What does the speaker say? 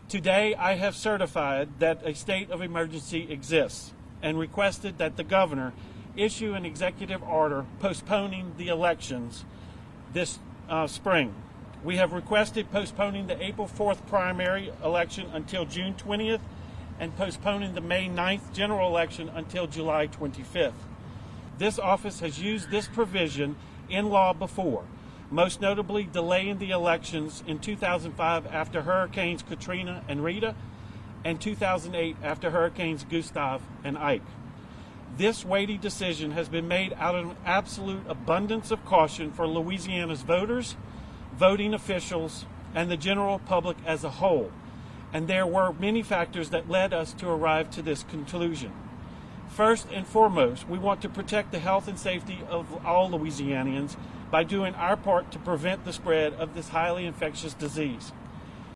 Today, I have certified that a state of emergency exists and requested that the governor issue an executive order postponing the elections this spring. We have requested postponing the April 4th primary election until June 20th and postponing the May 9th general election until July 25th. This office has used this provision in law before, most notably delaying the elections in 2005 after Hurricanes Katrina and Rita, and 2008 after Hurricanes Gustav and Ike. This weighty decision has been made out of an absolute abundance of caution for Louisiana's voters, voting officials, and the general public as a whole. And there were many factors that led us to arrive to this conclusion. First and foremost, we want to protect the health and safety of all Louisianians by doing our part to prevent the spread of this highly infectious disease.